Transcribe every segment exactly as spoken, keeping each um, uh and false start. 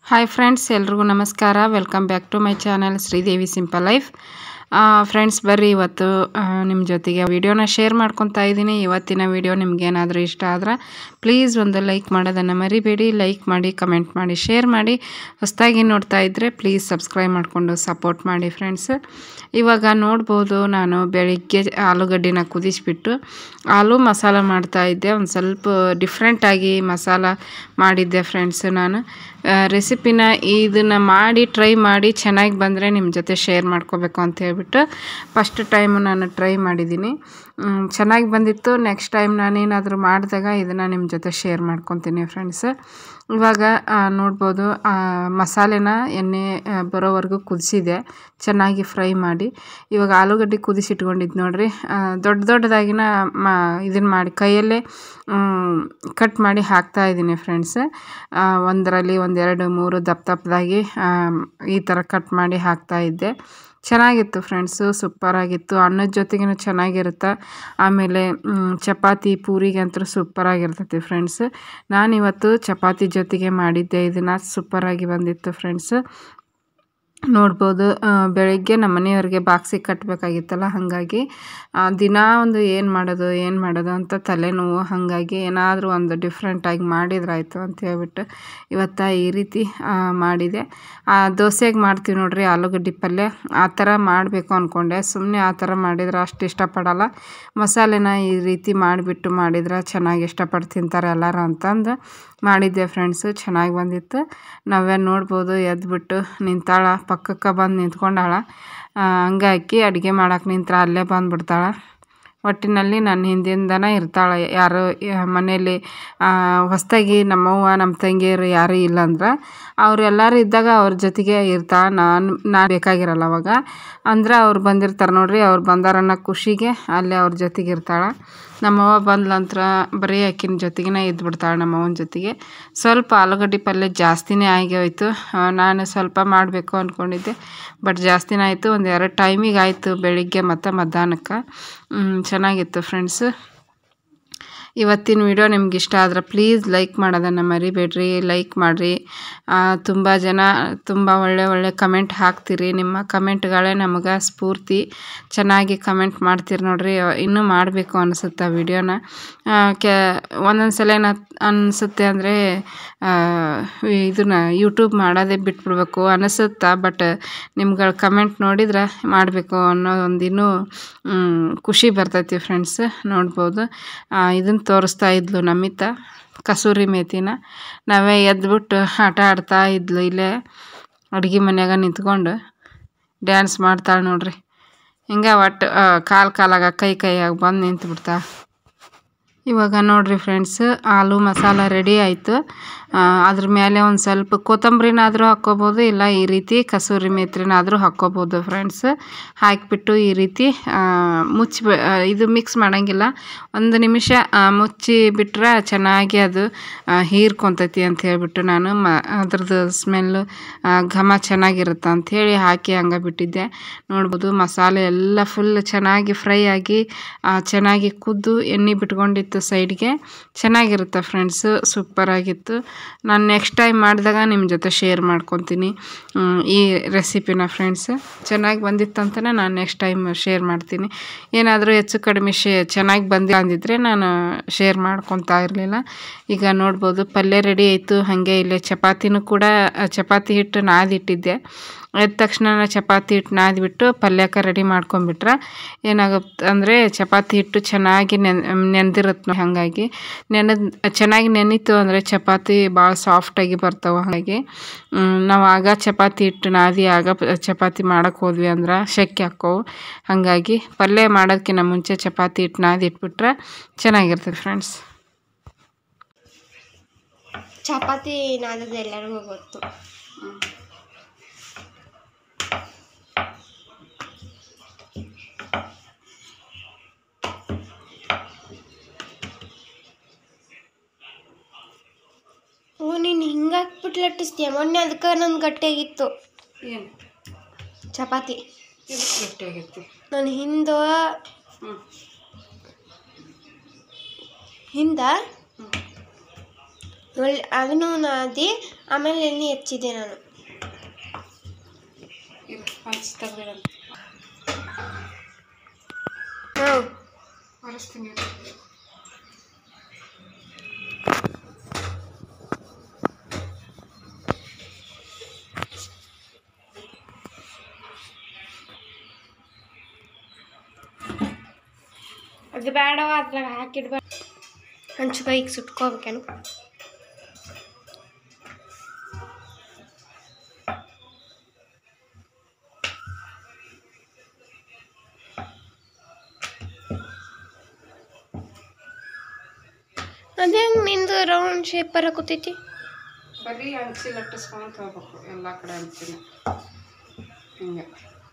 Hi friends, ಎಲ್ರಿಗೂ ನಮಸ್ಕಾರ. Welcome back to my channel Sridevi simple life. Friends, ಬರ್ರಿ ಇವತ್ತು ನಿಮ್ಮ ಜೊತೆಗೆ ವಿಡಿಯೋನ ಶೇರ್ ಮಾಡ್ಕೊತಾ ಇದ್ದೀನಿ. ಇವತ್ತಿನ ವಿಡಿಯೋ ನಿಮ್ಗೇನಾದರೂ ಇಷ್ಟ ಆದ್ರೆ ಪ್ಲೀಸ್ ಒಂದು ಲೈಕ್ ಮಾಡೋದನ್ನು ಮರಿಬೇಡಿ. ಲೈಕ್ ಮಾಡಿ, ಕಮೆಂಟ್ ಮಾಡಿ, ಶೇರ್ ಮಾಡಿ. ಹೊಸದಾಗಿ ನೋಡ್ತಾ ಇದ್ದರೆ ಪ್ಲೀಸ್ ಸಬ್ಸ್ಕ್ರೈಬ್ ಮಾಡಿಕೊಂಡು ಸಪೋರ್ಟ್ ಮಾಡಿ ಫ್ರೆಂಡ್ಸ್. ಇವಾಗ ನೋಡ್ಬೋದು, ನಾನು ಬೆಳಿಗ್ಗೆ ಆಲೂಗಡ್ಡಿನ ಕುದಿಸಿಬಿಟ್ಟು ಆಲೂ ಮಸಾಲ ಮಾಡ್ತಾಯಿದ್ದೆ. ಒಂದು ಸ್ವಲ್ಪ ಡಿಫ್ರೆಂಟಾಗಿ ಮಸಾಲ ಮಾಡಿದ್ದೆ ಫ್ರೆಂಡ್ಸ್. ನಾನು ರೆಸಿಪಿನ ಇದನ್ನು ಮಾಡಿ ಟ್ರೈ ಮಾಡಿ ಚೆನ್ನಾಗಿ ಬಂದರೆ ನಿಮ್ಮ ಜೊತೆ ಶೇರ್ ಮಾಡ್ಕೋಬೇಕು ಅಂತ ಹೇಳ್ಬಿಟ್ಟು ಫಸ್ಟ್ ಟೈಮು ನಾನು ಟ್ರೈ ಮಾಡಿದ್ದೀನಿ. ಚೆನ್ನಾಗಿ ಬಂದಿತ್ತು. ನೆಕ್ಸ್ಟ್ ಟೈಮ್ ನಾನೇನಾದರೂ ಮಾಡಿದಾಗ ಇದನ್ನು ನಿಮ್ಮ ಜೊತೆ ಶೇರ್ ಮಾಡ್ಕೊತೀನಿ ಫ್ರೆಂಡ್ಸ್. ಇವಾಗ ನೋಡ್ಬೋದು, ಮಸಾಲೆನ ಎಣ್ಣೆ ಬರೋವರೆಗೂ ಕುದಿಸಿದೆ, ಚೆನ್ನಾಗಿ ಫ್ರೈ ಮಾಡಿ. ಇವಾಗ ಆಲೂಗಡ್ಡೆ ಕುದಿಸಿಟ್ಕೊಂಡಿದ್ದು ನೋಡ್ರಿ, ದೊಡ್ಡ ದೊಡ್ಡದಾಗಿನ ಮಾ ಇದನ್ನು ಮಾಡಿ ಕೈಯಲ್ಲೇ ಕಟ್ ಮಾಡಿ ಹಾಕ್ತಾ ಇದ್ದೀನಿ ಫ್ರೆಂಡ್ಸ್. ಒಂದರಲ್ಲಿ ಒಂದೆರಡು ಮೂರು ದಪ್ಪ ದಪ್ಪದಾಗಿ ಈ ಥರ ಕಟ್ ಮಾಡಿ ಹಾಕ್ತಾ ಇದ್ದೆ. ಚೆನ್ನಾಗಿತ್ತು ಫ್ರೆಂಡ್ಸು, ಸೂಪರಾಗಿತ್ತು. ಅನ್ನದ ಜೊತೆಗೂ ಚೆನ್ನಾಗಿರುತ್ತೆ. ಆಮೇಲೆ ಚಪಾತಿ ಪೂರಿಗೆ ಅಂತೂ ಸೂಪರಾಗಿರ್ತೈತಿ ಫ್ರೆಂಡ್ಸ್. ನಾನಿವತ್ತು ಚಪಾತಿ ಜೊತೆಗೆ ಮಾಡಿದ್ದೆ. ಇದನ್ನು ಸೂಪರಾಗಿ ಬಂದಿತ್ತು ಫ್ರೆಂಡ್ಸ್. ನೋಡ್ಬೋದು, ಬೆಳಗ್ಗೆ ನಮ್ಮ ಮನೆಯವ್ರಿಗೆ ಬಾಕ್ಸಿಗೆ ಕಟ್ಟಬೇಕಾಗಿತ್ತಲ್ಲ, ಹಾಗಾಗಿ ದಿನ ಒಂದು ಏನು ಮಾಡೋದು ಏನು ಮಾಡೋದು ಅಂತ ತಲೆನೋವು. ಹಾಗಾಗಿ ಏನಾದರೂ ಒಂದು ಡಿಫ್ರೆಂಟಾಗಿ ಮಾಡಿದ್ರಾಯ್ತು ಅಂತ ಹೇಳ್ಬಿಟ್ಟು ಇವತ್ತು ಈ ರೀತಿ ಮಾಡಿದೆ. ದೋಸೆಗೆ ಮಾಡ್ತೀವಿ ನೋಡ್ರಿ ಆಲೂಗಡ್ಡೆ ಪಲ್ಯ, ಆ ಥರ ಮಾಡಬೇಕು ಅಂದ್ಕೊಂಡೆ. ಸುಮ್ಮನೆ ಆ ಥರ ಮಾಡಿದ್ರೆ ಅಷ್ಟು ಇಷ್ಟಪಡಲ್ಲ. ಮಸಾಲೆನ ಈ ರೀತಿ ಮಾಡಿಬಿಟ್ಟು ಮಾಡಿದ್ರೆ ಚೆನ್ನಾಗಿ ಇಷ್ಟಪಟ್ಟು ತಿಂತಾರೆ ಎಲ್ಲರೂ ಅಂತಂದು ಮಾಡಿದ್ದೆ ಫ್ರೆಂಡ್ಸು. ಚೆನ್ನಾಗಿ ಬಂದಿತ್ತು. ನಾವೇ ನೋಡ್ಬೋದು, ಎದ್ಬಿಟ್ಟು ನಿಂತಾಳ, ಪಕ್ಕಕ್ಕೆ ಬಂದು ನಿಂತ್ಕೊಂಡಾಳ. ಹಂಗಾಗಿ ಅಡುಗೆ ಮಾಡೋಕೆ ನಿಂತ್ರೆ ಅಲ್ಲೇ ಬಂದುಬಿಡ್ತಾಳೆ. ಒಟ್ಟಿನಲ್ಲಿ ನನ್ನ ಹಿಂದಿಂದನೇ ಇರ್ತಾಳೆ. ಯಾರು ಮನೇಲಿ ಹೊಸದಾಗಿ ನಮ್ಮವ್ವ ನಮ್ಮ ತಂಗಿಯರು ಯಾರೂ ಇಲ್ಲಂದ್ರೆ ಅವರೆಲ್ಲರೂ ಇದ್ದಾಗ ಅವ್ರ ಜೊತೆಗೆ ಇರ್ತಾಳೆ. ನಾನು ನಾನು ಬೇಕಾಗಿರಲ್ಲ ಅವಾಗ. ಅಂದ್ರೆ ಅವ್ರು ಬಂದಿರ್ತಾರೆ ನೋಡ್ರಿ, ಅವ್ರು ಬಂದಾರನ್ನೋ ಖುಷಿಗೆ ಅಲ್ಲೇ ಅವ್ರ ಜೊತೆಗೆ ಇರ್ತಾಳೆ. ನಮ್ಮವ್ವ ಬಂದ್ಲಂತ್ರ ಬರೀ ಆಕಿನ ಜೊತೆಗೇ ಇದ್ಬಿಡ್ತಾಳೆ, ನಮ್ಮವ್ವನ ಜೊತೆಗೆ. ಸ್ವಲ್ಪ ಆಲೂಗಡ್ಡೆ ಪಲ್ಯ ಜಾಸ್ತಿನೇ ಆಗಿ ಹೋಯ್ತು. ನಾನು ಸ್ವಲ್ಪ ಮಾಡಬೇಕು ಅಂದ್ಕೊಂಡಿದ್ದೆ, ಬಟ್ ಜಾಸ್ತಿನೇ ಆಯಿತು. ಒಂದು ಎರಡು ಟೈಮಿಗೆ ಆಯಿತು, ಬೆಳಿಗ್ಗೆ ಮತ್ತು ಮಧ್ಯಾಹ್ನಕ್ಕೆ. ಚೆನ್ನಾಗಿತ್ತು ಫ್ರೆಂಡ್ಸ್. ಇವತ್ತಿನ ವಿಡಿಯೋ ನಿಮ್ಗೆ ಇಷ್ಟ ಆದ್ರೆ ಪ್ಲೀಸ್ ಲೈಕ್ ಮಾಡೋದನ್ನು ಮರಿಬೇಡ್ರಿ. ಲೈಕ್ ಮಾಡಿರಿ. ತುಂಬ ಜನ ತುಂಬ ಒಳ್ಳೆ ಒಳ್ಳೆ ಕಮೆಂಟ್ ಹಾಕ್ತೀರಿ. ನಿಮ್ಮ ಕಮೆಂಟ್ಗಳೇ ನಮಗೆ ಸ್ಫೂರ್ತಿ. ಚೆನ್ನಾಗಿ ಕಮೆಂಟ್ ಮಾಡ್ತೀರಿ ನೋಡ್ರಿ, ಇನ್ನೂ ಮಾಡಬೇಕು ಅನಿಸುತ್ತೆ ವಿಡಿಯೋನ. ಕೆ ಒಂದೊಂದು ಸಲ ಏನು ಅನಿಸುತ್ತೆ ಅಂದರೆ ಇದನ್ನು ಯೂಟ್ಯೂಬ್ ಮಾಡೋದೇ ಬಿಟ್ಬಿಡ್ಬೇಕು ಅನಿಸುತ್ತಾ. ಬಟ್ ನಿಮ್ಗಳ ಕಮೆಂಟ್ ನೋಡಿದ್ರೆ ಮಾಡಬೇಕು ಅನ್ನೋ ಒಂದು ಇನ್ನೂ ಖುಷಿ ಬರ್ತೈತಿ ಫ್ರೆಂಡ್ಸ್. ನೋಡ್ಬೋದು, ಇದನ್ನು ತೋರಿಸ್ತಾ ಇದ್ಲು ನಮಿತ, ಕಸೂರಿ ಮೇಥಿನ. ನಾವೇ ಎದ್ಬಿಟ್ಟು ಆಟ ಆಡ್ತಾ ಇದ್ಲು ಇಲ್ಲೇ ಅಡುಗೆ ಮನ್ಯಾಗ ನಿಂತ್ಕೊಂಡು ಡ್ಯಾನ್ಸ್ ಮಾಡ್ತಾಳೆ ನೋಡ್ರಿ. ಹಿಂಗೆ ಒಟ್ಟು ಕಾಲು ಕಾಲಾಗ ಕೈ ಕೈಯಾಗ ಬಂದು ನಿಂತ್ಬಿಡ್ತಾ. ಇವಾಗ ನೋಡಿರಿ ಫ್ರೆಂಡ್ಸ್, ಆಲೂ ಮಸಾಲ ರೆಡಿ ಆಯಿತು. ಅದ್ರ ಮೇಲೆ ಒಂದು ಸ್ವಲ್ಪ ಕೊತ್ತಂಬರಿನಾದರೂ ಹಾಕ್ಕೋಬೋದು, ಇಲ್ಲ ಈ ರೀತಿ ಕಸೂರಿ ಮೇಥಿನಾದರೂ ಹಾಕ್ಕೋಬೋದು ಫ್ರೆಂಡ್ಸ್. ಹಾಕಿಬಿಟ್ಟು ಈ ರೀತಿ ಮುಚ್ಚಿ ಇದು ಮಿಕ್ಸ್ ಮಾಡೋಂಗಿಲ್ಲ, ಒಂದು ನಿಮಿಷ ಮುಚ್ಚಿ ಬಿಟ್ರೆ ಚೆನ್ನಾಗಿ ಅದು ಹೀರ್ಕೊತೈತಿ ಅಂತ ಹೇಳ್ಬಿಟ್ಟು ನಾನು ಮ ಅದ್ರದ್ದು ಸ್ಮೆಲ್ಲು ಘಮ ಚೆನ್ನಾಗಿರುತ್ತೆ ಅಂಥೇಳಿ ಹಾಕಿ ಹಂಗೆ ಬಿಟ್ಟಿದ್ದೆ. ನೋಡ್ಬೋದು, ಮಸಾಲೆ ಎಲ್ಲ ಫುಲ್ ಚೆನ್ನಾಗಿ ಫ್ರೈ ಆಗಿ ಚೆನ್ನಾಗಿ ಕುದ್ದು ಎಣ್ಣೆ ಬಿಟ್ಕೊಂಡಿತ್ತು ಸೈಡ್ಗೆ. ಚೆನ್ನಾಗಿರುತ್ತೆ ಫ್ರೆಂಡ್ಸು, ಸೂಪರಾಗಿತ್ತು. ನಾನು ನೆಕ್ಸ್ಟ್ ಟೈಮ್ ಮಾಡಿದಾಗ ನಿಮ್ಮ ಜೊತೆ ಶೇರ್ ಮಾಡ್ಕೊತೀನಿ ಈ ರೆಸಿಪಿನ ಫ್ರೆಂಡ್ಸ್. ಚೆನ್ನಾಗಿ ಬಂದಿತ್ತಂತಲೇ ನಾನು ನೆಕ್ಸ್ಟ್ ಟೈಮ್ ಶೇರ್ ಮಾಡ್ತೀನಿ. ಏನಾದರೂ ಹೆಚ್ಚು ಕಡಿಮೆ ಶೇ ಚೆನ್ನಾಗಿ ಬಂದಿಲ್ಲ ಅಂದಿದ್ರೆ ನಾನು ಶೇರ್ ಮಾಡ್ಕೊತಾ ಇರಲಿಲ್ಲ. ಈಗ ನೋಡ್ಬೋದು, ಪಲ್ಯ ರೆಡಿ ಆಯಿತು. ಹಾಗೆ ಇಲ್ಲೇ ಚಪಾತಿನೂ ಕೂಡ ಚಪಾತಿ ಹಿಟ್ಟು ನಾದಿಟ್ಟಿದ್ದೆ. ಎದ್ದ ತಕ್ಷಣ ಚಪಾತಿ ಹಿಟ್ಟು ನಾದಿಬಿಟ್ಟು ಪಲ್ಯಕ್ಕೆ ರೆಡಿ ಮಾಡ್ಕೊಂಬಿಟ್ರೆ ಏನಾಗುತ್ತೆ ಅಂದರೆ ಚಪಾತಿ ಹಿಟ್ಟು ಚೆನ್ನಾಗಿ ನೆನ್ ನೆಂದಿರುತ್ತೆ. ಹಾಗಾಗಿ ನೆನೆದು ಚೆನ್ನಾಗಿ ನೆನೀತು ಅಂದರೆ ಚಪಾತಿ ಭಾಳ ಸಾಫ್ಟಾಗಿ ಬರ್ತಾವೆ. ಹಾಗಾಗಿ ನಾವು ಆಗ ಚಪಾತಿ ಹಿಟ್ಟು ನಾದಿ ಆಗ ಚಪಾತಿ ಮಾಡೋಕ್ಕೆ ಹೋದ್ವಿ ಅಂದ್ರೆ ಶೆಕೆ ಹಾಕ್ಕವು. ಹಾಗಾಗಿ ಪಲ್ಯ ಮಾಡೋದಕ್ಕಿಂತ ಮುಂಚೆ ಚಪಾತಿ ಹಿಟ್ಟು ನಾದಿ ಇಟ್ಬಿಟ್ರೆ ಚೆನ್ನಾಗಿರ್ತದೆ ಫ್ರೆಂಡ್ಸ್. ಚಪಾತಿ ನಾದೋದು ಎಲ್ಲರಿಗೂ ಗೊತ್ತು. ಓ, ನೀನು ಹಿಂಗೆ ಹಾಕ್ಬಿಟ್ಟು ಲಟ್ಟಿಸ್ತೀಯ. ಮೊನ್ನೆ ಅದಕ್ಕೆ ನನ್ನ ಗಟ್ಟಿಯಾಗಿತ್ತು ಏನು ಚಪಾತಿ. ಗಟ್ಟಿಯಾಗಿತ್ತು. ನಾನು ಹಿಂದೆ ಹಿಂದೆ ಒಳ್ಳೆ ಅದನ್ನು ನಾದಿ ಆಮೇಲೆ ಎಣ್ಣೆ ಹೆಚ್ಚಿದೆ ನಾನು. ಹಾಂ ಹೊರಸ್ತೀನಿ. ಅದು ಬೇಡವ ಅದ್ರಾಗ ಹಾಕಿಡ್ಬೇಡ. ಹಂಚುಕಾಯಿಗೆ ಸುಟ್ಕೋಬೇಕೇನು? ಅದೇ ಹೆಂಗೆ ನಿಂದು ರೌಂಡ್ ಶೇಪ್ ಬರಕತ್ತೈತಿ? ಬರೀ ಹಂಚಿ ಲಟ್ಟಿಸ್ಕೊಂಡು ಹೋಗ್ಬೇಕು ಎಲ್ಲ ಕಡೆ ಹಂಚಿನ ಹಿಂಗೆ.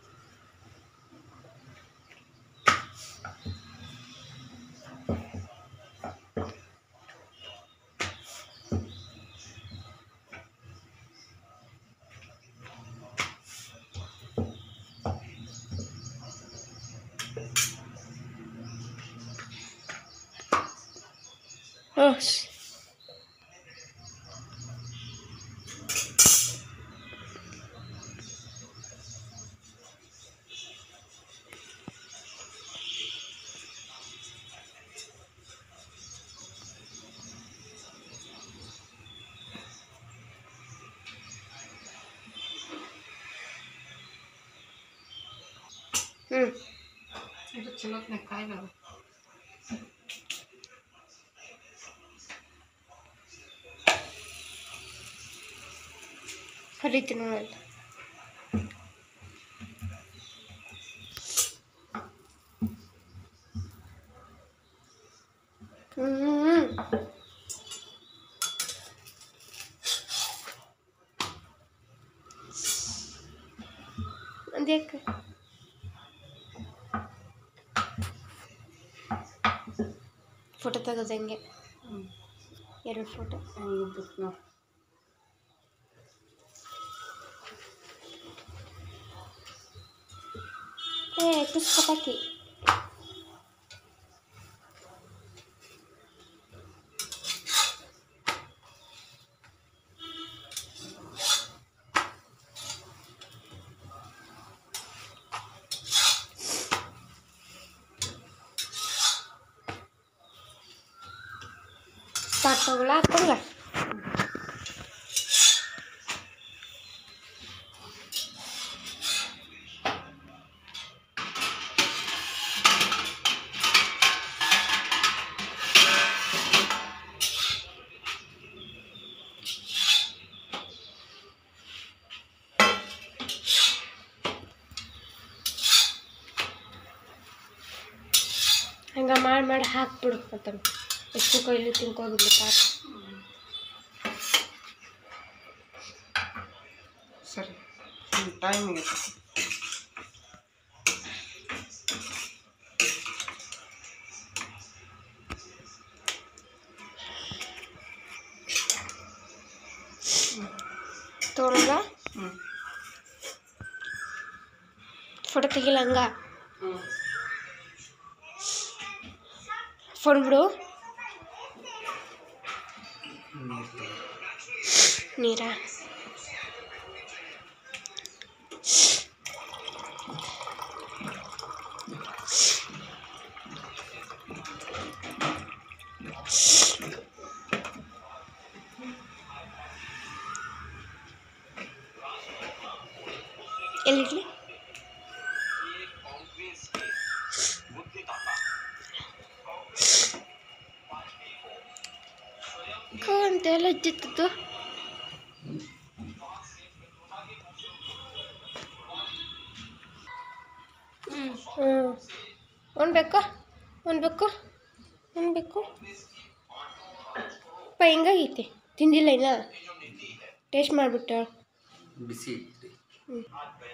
ಹಾಂ ಹ್ಞೂ ಇದು ಚಲೋತ್ನೆ ಕಾಯಿಲ್ಲ. ಕರಿತೀನಿ ನೋಡಲ್ಲ. ಹ್ಞೂ ಅದ್ಯಾಕೆ ಫೋಟೋ ತೆಗೆದು ಹೆಂಗೆ ಎರಡು ಫೋಟೋ ಹೆಂಗಿದ್ದಕ್ಕೆ ನಾವು ಏ ಪುಸ್ತಕಿ ಪಾಠಗಳು ಹಾಕೊಂಡ ಹಂಗೆ ಮಾಡಿ ಮಾಡಿ ಹಾಕ್ಬಿಡು. ಮತ್ತೆ ಎಷ್ಟು ಕೈಲಿ ತಿನ್ಕೋಗಿರ್ಲಿ ಪಾಪ. ಸರಿ ಟೈಮಿಗೆ ತೊಳ್ಗ ಹ್ಞೂ ಫೋಟೋ ತೆಗಿಲ್ಲ ಹಂಗ ಹ್ಞೂ ಫೋನ್ ಬಿಡು. ನೀರ ಎಲ್ಲಿಡ್ಲಿ? ಅಂತೆಲ್ಲ ಹಚ್ಚಿತ್ತು. ಹ್ಞೂ ಹ್ಞೂ ಉಣ್ಬೇಕು ಉಣ್ಬೇಕು ಉಣ್ಬೇಕು ಪ ಹಿಂಗಾಗೈತಿ. ತಿಂದಿಲ್ಲ ಇಲ್ಲ, ಟೇಸ್ಟ್ ಮಾಡಿಬಿಟ್ಟು ಬಿಸಿ. ಹ್ಞೂ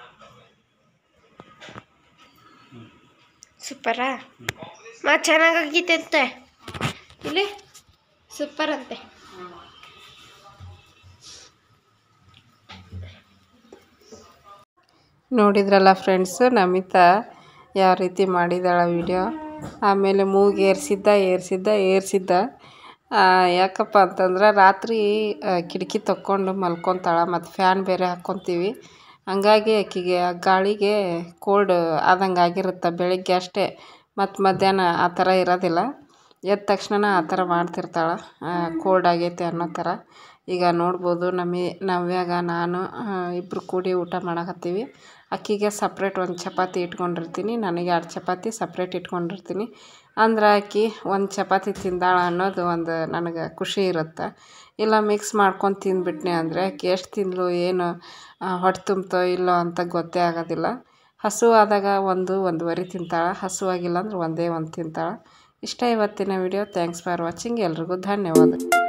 ಸೂಪರಾ? ಮತ್ತು ಚೆನ್ನಾಗಾಗೈತೆ ಅಂತೆ ಇಲ್ಲಿ, ಸೂಪರ್ ಅಂತೆ. ನೋಡಿದ್ರಲ್ಲ ಫ್ರೆಂಡ್ಸು, ನಮಿತಾ ಯಾವ ರೀತಿ ಮಾಡಿದಾಳ ವಿಡಿಯೋ. ಆಮೇಲೆ ಮೂಗು ಏರ್ಸಿದ್ದ ಏರ್ಸಿದ್ದ ಏರ್ಸಿದ್ದ ಯಾಕಪ್ಪ ಅಂತಂದ್ರೆ ರಾತ್ರಿ ಕಿಟಕಿ ತಕ್ಕೊಂಡು ಮಲ್ಕೊತಾಳೆ ಮತ್ತು ಫ್ಯಾನ್ ಬೇರೆ ಹಾಕ್ಕೊತೀವಿ. ಹಂಗಾಗಿ ಆಕೆಗೆ ಗಾಳಿಗೆ ಕೋಲ್ಡ್ ಆದಂಗೆ ಆಗಿರುತ್ತೆ. ಬೆಳಿಗ್ಗೆ ಅಷ್ಟೇ, ಮತ್ತು ಮಧ್ಯಾಹ್ನ ಆ ಥರ ಇರೋದಿಲ್ಲ. ಎದ್ದ ತಕ್ಷಣ ಆ ಥರ ಮಾಡ್ತಿರ್ತಾಳೆ, ಕೋಲ್ಡ್ ಆಗೈತೆ ಅನ್ನೋ ಥರ. ಈಗ ನೋಡ್ಬೋದು ನಮ್ಮಿ ನವ್ಯಾಗ ನಾನು ಇಬ್ಬರು ಕೂಡಿ ಊಟ ಮಾಡಕತ್ತೀವಿ. ಅಕ್ಕಿಗೆ ಸಪ್ರೇಟ್ ಒಂದು ಚಪಾತಿ ಇಟ್ಕೊಂಡಿರ್ತೀನಿ, ನನಗೆ ಎರಡು ಚಪಾತಿ ಸಪ್ರೇಟ್ ಇಟ್ಕೊಂಡಿರ್ತೀನಿ. ಅಂದ್ರೆ ಆಕಿ ಒಂದು ಚಪಾತಿ ತಿಂದಾಳ ಅನ್ನೋದು ಒಂದು ನನಗೆ ಖುಷಿ ಇರುತ್ತೆ. ಇಲ್ಲ ಮಿಕ್ಸ್ ಮಾಡ್ಕೊಂಡು ತಿಂದ್ಬಿಟ್ನೆ ಅಂದರೆ ಆಕೆ ಎಷ್ಟು ತಿಂದಳು, ಏನು ಹೊಟ್ಟೆ ತುಂಬ್ತೋ ಇಲ್ಲೋ ಅಂತ ಗೊತ್ತೇ ಆಗೋದಿಲ್ಲ. ಹಸು ಆದಾಗ ಒಂದು ಒಂದುವರೆ ತಿಂತಾಳೆ, ಹಸುವಾಗಿಲ್ಲ ಅಂದ್ರೆ ಒಂದೇ ಒಂದು ತಿಂತಾಳೆ. ಇಷ್ಟ ಇವತ್ತಿನ ವಿಡಿಯೋ. Thanks for watching. ಎಲ್ರಿಗೂ ಧನ್ಯವಾದ.